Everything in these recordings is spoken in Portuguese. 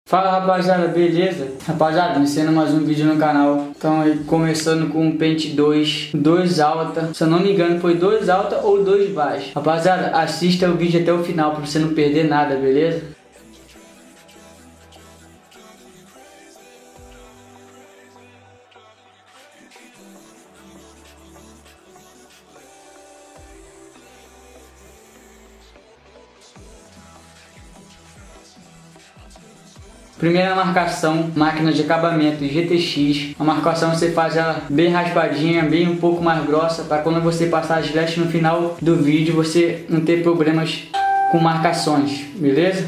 Fala rapaziada, beleza? Rapaziada, iniciando mais um vídeo no canal. Então aí começando com o pente 2 alta. Se eu não me engano foi 2 alta ou 2 baixa. Rapaziada, assista o vídeo até o final pra você não perder nada, beleza? Primeira marcação, máquina de acabamento GTX. A marcação você faz ela bem raspadinha, bem um pouco mais grossa, para quando você passar a gilete no final do vídeo você não ter problemas com marcações, beleza?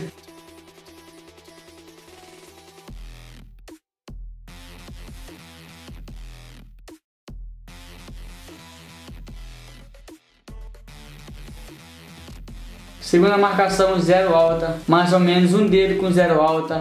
Segunda marcação, zero alta, mais ou menos um dedo com zero alta.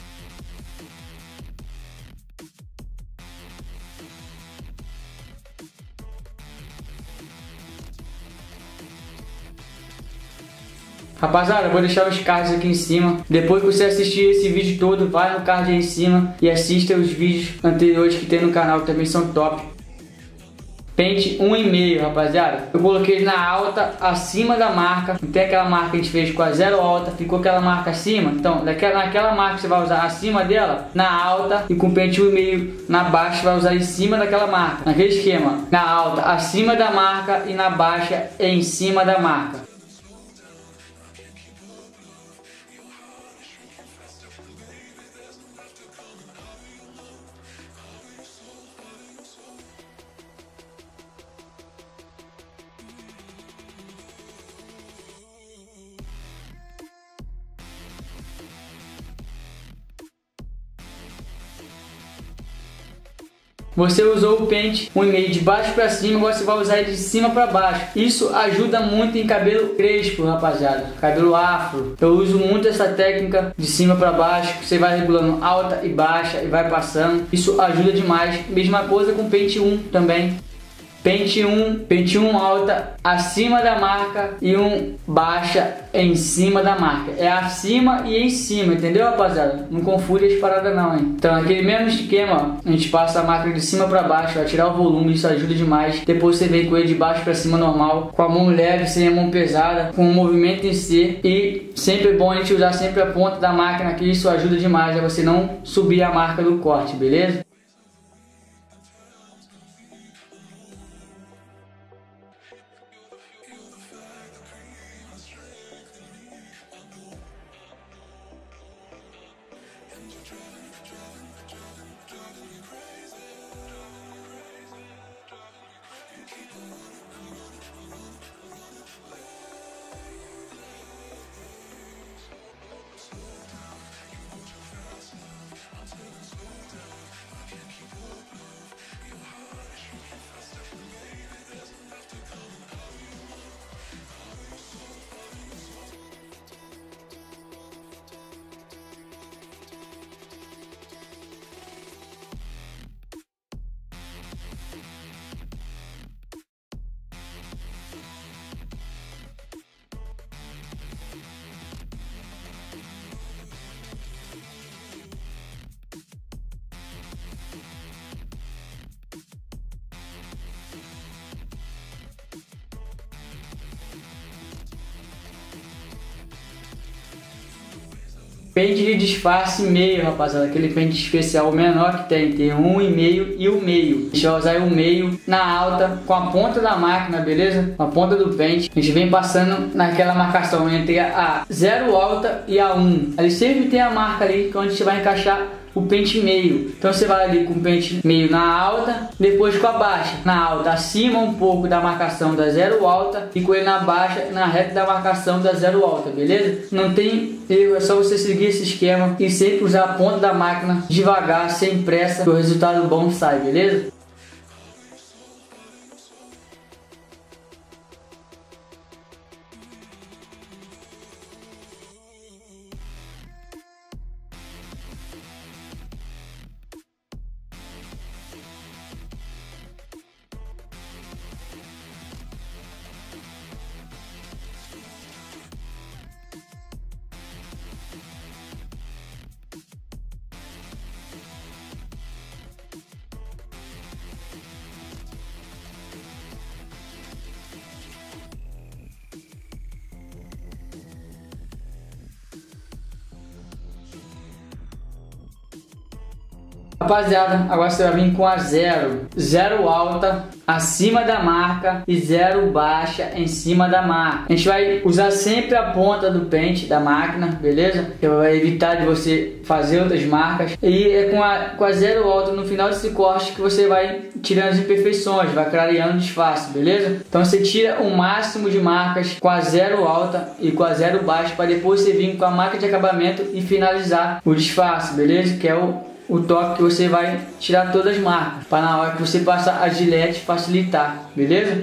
Rapaziada, eu vou deixar os cards aqui em cima. Depois que você assistir esse vídeo todo, vai no card aí em cima e assista os vídeos anteriores que tem no canal, que também são top. Pente 1,5, rapaziada. Eu coloquei ele na alta, acima da marca. Não tem aquela marca que a gente fez com a zero alta, ficou aquela marca acima. Então, naquela marca que você vai usar acima dela, na alta, e com pente 1,5 na baixa, você vai usar em cima daquela marca. Naquele esquema, na alta, acima da marca e na baixa, em cima da marca. Você usou o pente 1,5 de baixo para cima, agora você vai usar ele de cima para baixo. Isso ajuda muito em cabelo crespo, rapaziada. Cabelo afro. Eu uso muito essa técnica de cima para baixo. Você vai regulando alta e baixa e vai passando. Isso ajuda demais. Mesma coisa com pente 1 também. Pente 1 alta acima da marca e um baixa em cima da marca. É acima e em cima, entendeu, rapaziada? Não confunde as paradas não, hein? Então, aquele mesmo esquema, a gente passa a máquina de cima para baixo, vai tirar o volume, isso ajuda demais. Depois você vem com ele de baixo para cima normal, com a mão leve, sem a mão pesada, com o movimento em si. E sempre é bom a gente usar sempre a ponta da máquina, que isso ajuda demais a você não subir a marca do corte, beleza? Pente de disfarce meio, rapaziada, aquele pente especial menor que tem 1,5 e o meio. A gente vai usar o meio na alta com a ponta da máquina, beleza? Com a ponta do pente. A gente vem passando naquela marcação entre a 0 alta e a 1. Ali sempre tem a marca ali que a gente vai encaixar o pente meio. Então você vai ali com o pente meio na alta, depois com a baixa na alta, acima um pouco da marcação da 0 alta e com ele na baixa, na reta da marcação da 0 alta, beleza? Não tem erro, é só você seguir esse esquema e sempre usar a ponta da máquina devagar, sem pressa, que o resultado bom sai, beleza? Rapaziada, agora você vai vir com a zero alta acima da marca e zero baixa em cima da marca. A gente vai usar sempre a ponta do pente da máquina, beleza? Que vai evitar de você fazer outras marcas. E é com a zero alta no final desse corte que você vai tirando as imperfeições, vai clareando o disfarce, beleza? Então você tira o máximo de marcas com a zero alta e com a zero baixa, para depois você vir com a marca de acabamento e finalizar o disfarce, beleza? Que é o toque que você vai tirar todas as marcas, para na hora que você passar a gilete facilitar, beleza?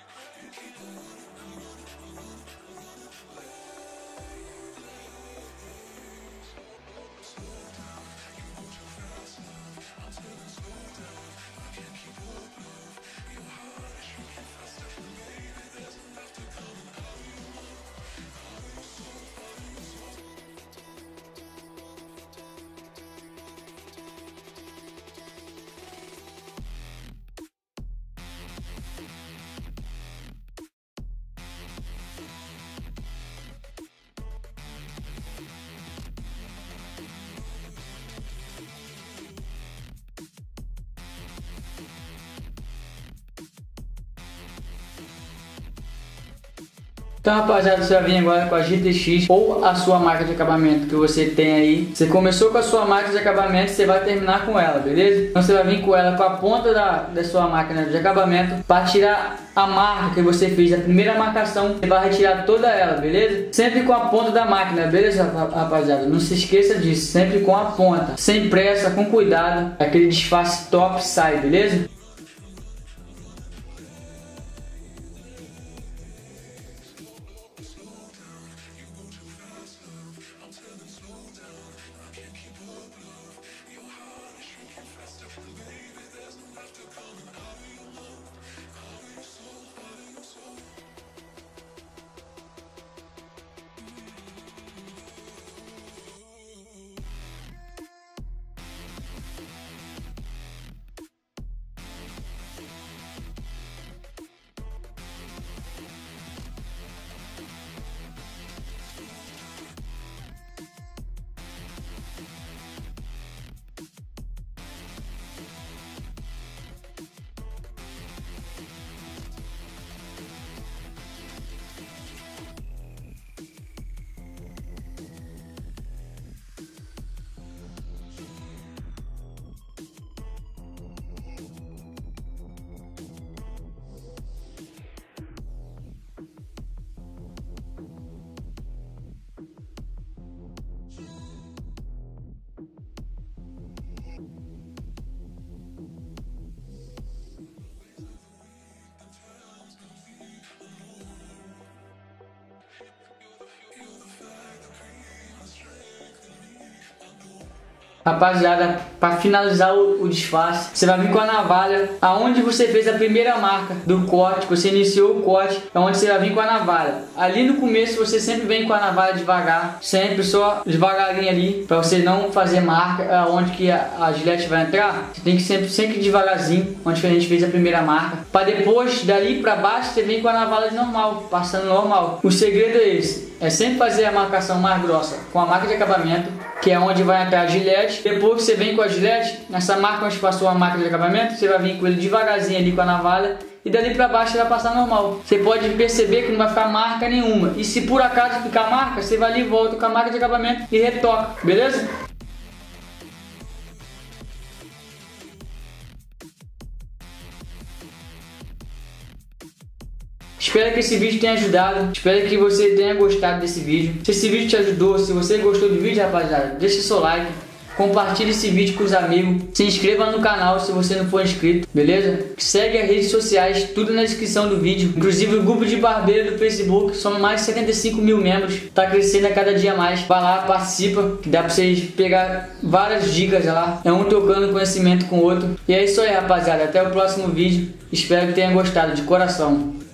Então, rapaziada, você vai vir agora com a GTX ou a sua marca de acabamento que você tem aí. Você começou com a sua marca de acabamento, você vai terminar com ela, beleza? Então você vai vir com ela com a ponta da sua máquina de acabamento para tirar a marca que você fez, a primeira marcação, você vai retirar toda ela, beleza? Sempre com a ponta da máquina, beleza, rapaziada? Não se esqueça disso, sempre com a ponta, sem pressa, com cuidado, aquele disfarce top sai, beleza? Rapaziada, para finalizar o disfarce, você vai vir com a navalha aonde você fez a primeira marca do corte, você iniciou o corte, é onde você vai vir com a navalha. Ali no começo você sempre vem com a navalha devagar, sempre só devagarinho ali, para você não fazer marca onde que a gilete vai entrar. Você tem que sempre devagarzinho, onde a gente fez a primeira marca, para depois dali para baixo você vem com a navalha normal, passando normal. O segredo é esse, é sempre fazer a marcação mais grossa com a marca de acabamento, que é onde vai entrar a gilete. Depois que você vem com a gilete, nessa marca onde passou a marca de acabamento, você vai vir com ele devagarzinho ali com a navalha e dali pra baixo você vai passar normal. Você pode perceber que não vai ficar marca nenhuma. E se por acaso ficar marca, você vai ali e volta com a marca de acabamento e retoca, beleza? Espero que esse vídeo tenha ajudado, espero que você tenha gostado desse vídeo. Se esse vídeo te ajudou, se você gostou do vídeo, rapaziada, deixa seu like, compartilhe esse vídeo com os amigos, se inscreva no canal se você não for inscrito, beleza? Segue as redes sociais, tudo na descrição do vídeo, inclusive o grupo de barbeiro do Facebook, somos mais de 75 mil membros, tá crescendo a cada dia mais. Vai lá, participa, que dá pra vocês pegar várias dicas lá, é um trocando conhecimento com o outro. E é isso aí, rapaziada, até o próximo vídeo, espero que tenha gostado de coração.